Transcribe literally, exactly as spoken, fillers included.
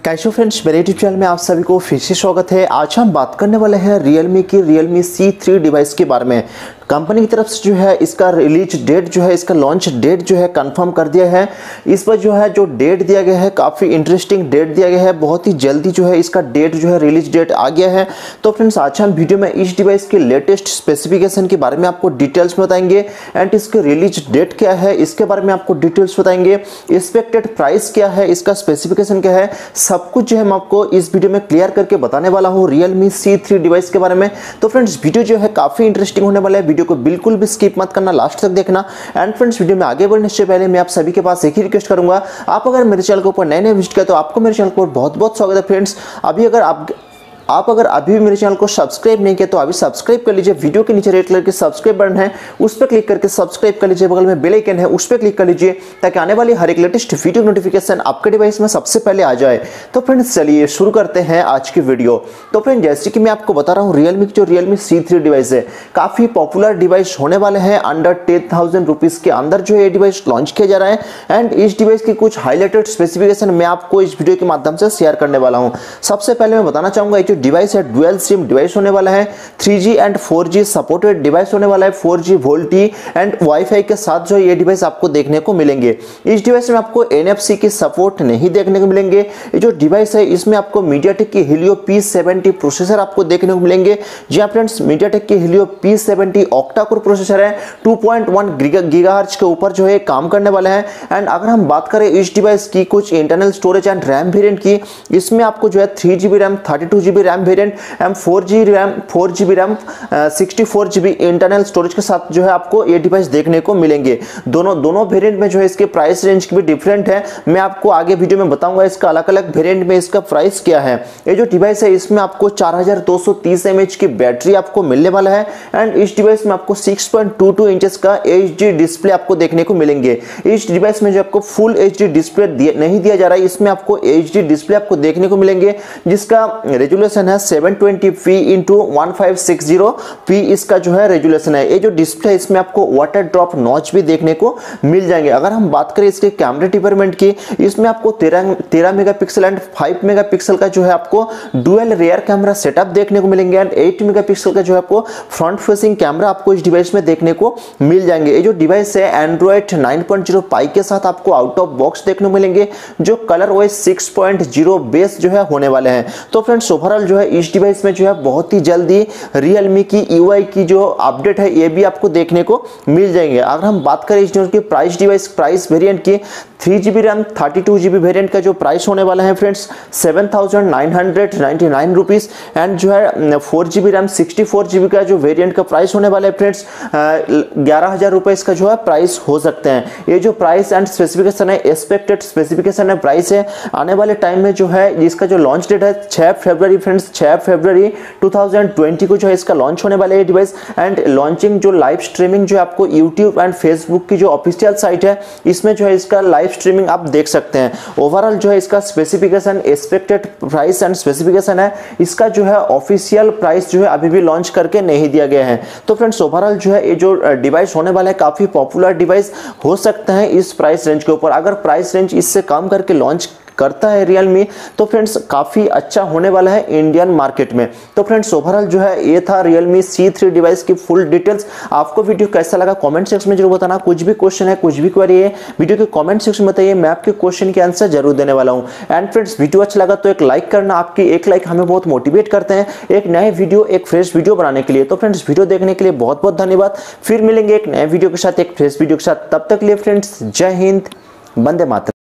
Cashew friends, मेरे YouTube channel में आप सभी को फिर से स्वागत है। आज हम बात करने वाले हैं Realme की Realme सी थ्री डिवाइस के बारे में। कंपनी की तरफ से जो है इसका रिलीज डेट जो है इसका लॉन्च डेट जो है कंफर्म कर दिया है। इस पर जो है जो डेट दिया गया है काफ़ी इंटरेस्टिंग डेट दिया गया है। बहुत ही जल्दी जो है इसका डेट जो है रिलीज डेट आ गया है। तो फ्रेंड्स आज हम वीडियो में इस डिवाइस के लेटेस्ट स्पेसिफिकेशन के बारे में आपको डिटेल्स में बताएंगे एंड इसके रिलीज डेट क्या है इसके बारे में आपको डिटेल्स बताएंगे। एक्सपेक्टेड प्राइस क्या है, इसका स्पेसिफिकेशन क्या है, सब कुछ जो है मैं आपको इस वीडियो में क्लियर करके बताने वाला हूँ Realme सी थ्री डिवाइस के बारे में। तो फ्रेंड्स वीडियो जो है काफ़ी इंटरेस्टिंग होने वाला है, वीडियो को बिल्कुल भी स्किप मत करना, लास्ट तक देखना। एंड फ्रेंड्स वीडियो में आगे बढ़ने से पहले मैं आप सभी के पास एक ही रिक्वेस्ट करूंगा, आप अगर मेरे चैनल के ऊपर नए नए विजिट करें तो आपको मेरे चैनल पर बहुत बहुत स्वागत है। फ्रेंड्स अभी अगर आप आप अगर अभी भी मेरे चैनल को सब्सक्राइब नहीं किया तो अभी सब्सक्राइब कर लीजिए। वीडियो के नीचे रेड कलर के सब्सक्राइब बटन है उस पर क्लिक करके सब्सक्राइब कर लीजिए। बगल में बेल आइकन है उस पर क्लिक कर लीजिए ताकि आने वाली हर एक लेटेस्ट वीडियो नोटिफिकेशन आपके डिवाइस में सबसे पहले आ जाए। तो फ्रेंड्स चलिए शुरू करते हैं आज की वीडियो। तो फ्रेंड जैसे कि मैं आपको बता रहा हूँ Realme की जो Realme सी थ्री डिवाइस है काफ़ी पॉपुलर डिवाइस होने वाले हैं। अंडर टेन थाउजेंड रुपीज़ के अंदर जो ये डिवाइस लॉन्च किया जा रहा है एंड इस डिवाइस की कुछ हाईलाइटेड स्पेसिफिकेशन मैं आपको इस वीडियो के माध्यम से शेयर करने वाला हूँ। सबसे पहले मैं बताना चाहूँगा ये जो डिवाइस है डुअल सिम डिवाइस होने वाला है, three G and four G supported device होने वाला है, four G VoLTE and WiFi के साथ जो ये डिवाइस आपको देखने को मिलेंगे। इस डिवाइस में आपको एन एफ सी की सपोर्ट नहीं देखने को मिलेंगे। ये जो डिवाइस है इसमें आपको मीडियाटेक की हीलियो पी सेवेंटी प्रोसेसर आपको देखने को मिलेंगे। जी हाँ फ्रेंड्स, मीडियाटेक की Helio P seventy octa core processor है, टू पॉइंट वन गीगाहर्ट्ज के ऊपर जो है काम करने वाला है। एंड अगर हम बात करें इस डिवाइस की कुछ internal storage and RAM variant की, इसमें आपको जो है three GB RAM, thirty two GB RAM variant, four G RAM, four GB RAM, sixty four GB internal storage के साथ जो है आपको ये डिवाइस देखने को मिलेंगे। दोनों दोनों वेरिएंट में जो है इसके प्राइस रेंज भी डिफरेंट है। मैं आपको आगे वीडियो में बताऊंगा इसका अलग अलग वेरिएंट में इसका प्राइस क्या है। ये जो डिवाइस है इसमें आपको चार हजार दो सौ तीस एमएच की बैटरी आपको मिलने वाला है एंड इस डिवाइस में आपको six point two two inches का एच डी डिस्प्ले आपको देखने को मिलेंगे। इस डिवाइस में जो आपको फुल एच डी डिस्प्ले नहीं दिया जा रहा है, इसमें आपको एच डी डिस्प्ले आपको देखने को मिलेंगे जिसका रेजोल्यूशन है seven twenty P into one five six zero P इसका जो है रेजोल्यूशन है। ये जो डिस्प्ले है इसमें आपको वाटर ड्रॉप नॉच भी देखने को मिल जाएंगे। अगर हम बात करें इसके कैमरा डिपार्टमेंट की, इसमें आपको तेरह तेरह मेगापिक्सल एंड फाइव मेगापिक्सल का जो है आपको डुअल रियर कैमरा सेटअप देखने को मिलेंगे एंड एट मेगापिक्सल का जो है आपको फ्रंट फेसिंग कैमरा आपको इस डिवाइस में देखने को मिल जाएंगे। ये जो डिवाइस है Android nine point zero Pie के साथ आपको आउट ऑफ बॉक्स देखने को मिलेंगे जो Color OS six point zero base जो है होने वाले हैं। तो फ्रेंड्स ओवरऑल जो है इस डिवाइस में जो है बहुत ही जल्दी Realme की यू आई की जो अपडेट है ये भी आपको देखने को मिल जाएंगे। अगर हम बात करें इस डिवाइस की प्राइस डिवाइस प्राइस वेरिएंट की, three GB RAM, thirty two GB variant का जो प्राइस होने वाला है friends seven thousand nine hundred ninety nine rupees and जो है four GB RAM, sixty four GB का जो वेरिएंट का प्राइस होने वाला है फ्रेंड्स ग्यारह हजार रुपए इसका जो है प्राइस हो सकते हैं। ये जो प्राइस एंड स्पेसिफिकेशन है, एक्सपेक्टेड स्पेसिफिकेशन है, प्राइस है आने वाले टाइम में जो है इसका जो लॉन्च डेट है छह फरवरी फ्रेंड्स, छह फरवरी टू थाउजेंड ट्वेंटी को जो है इसका लॉन्च होने वाला है डिवाइस। एंड लॉन्चिंग जो लाइव स्ट्रीमिंग जो आपको यूट्यूब एंड फेसबुक की जो ऑफिशियल साइट है इसमें जो है इसका लाइव स्ट्रीमिंग आप देख सकते हैं। ओवरऑल जो है इसका specification, expected price and specification है, इसका जो है ऑफिशियल प्राइस जो है अभी भी लॉन्च करके नहीं दिया गया है। तो फ्रेंड्स ओवरऑल जो है ये जो डिवाइस होने वाला है काफी पॉपुलर डिवाइस हो सकता है इस प्राइस रेंज के ऊपर। अगर प्राइस रेंज इससे कम करके लॉन्च करता है Realme तो फ्रेंड्स काफ़ी अच्छा होने वाला है इंडियन मार्केट में। तो फ्रेंड्स ओवरऑल जो है ये था Realme सी थ्री डिवाइस की फुल डिटेल्स। आपको वीडियो कैसा लगा कमेंट सेक्शन में जरूर बताना। कुछ भी क्वेश्चन है, कुछ भी क्वेरी है, वीडियो के कमेंट सेक्शन में बताइए, मैं आपके क्वेश्चन के आंसर जरूर देने वाला हूँ। एंड फ्रेंड्स वीडियो अच्छा लगा तो एक लाइक करना, आपकी एक लाइक हमें बहुत मोटिवेट करते हैं एक नए वीडियो, एक फ्रेश वीडियो बनाने के लिए। तो फ्रेंड्स वीडियो देखने के लिए बहुत बहुत धन्यवाद। फिर मिलेंगे एक नए वीडियो के साथ, एक फ्रेश वीडियो के साथ। तब तक के लिए फ्रेंड्स जय हिंद, वंदे मातरम।